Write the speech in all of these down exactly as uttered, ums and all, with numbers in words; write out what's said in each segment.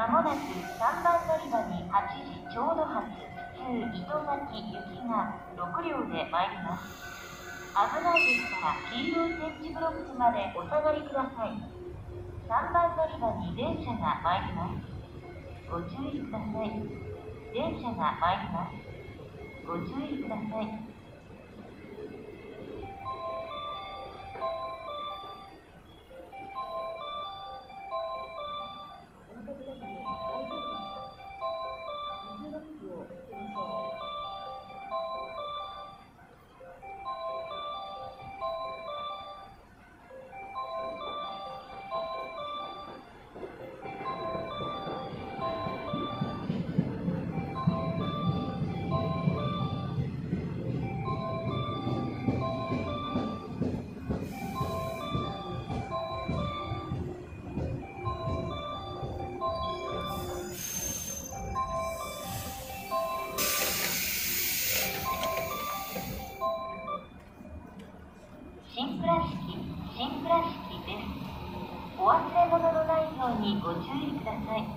まもなくさんばん乗り場にはちじちょうど発普通糸巻き行きがろくりょうで参ります。危ないですから黄色い点字ブロックまでお下がりください。さんばん乗り場に電車が参ります。ご注意ください。電車が参ります。ご注意ください。新倉敷、新倉敷です。お忘れ物のないようにご注意ください。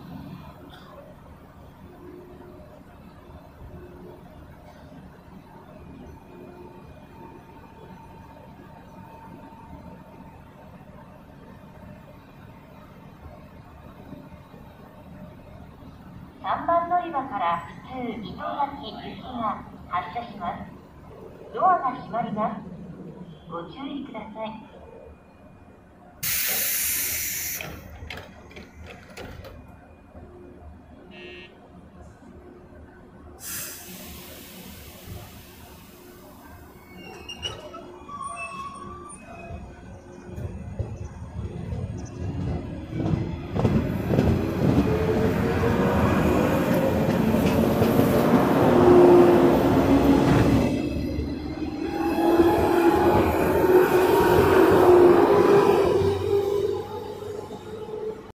さんばん乗り場から普通糸巻き行きが発車します。ドアが閉まります。ご注意ください。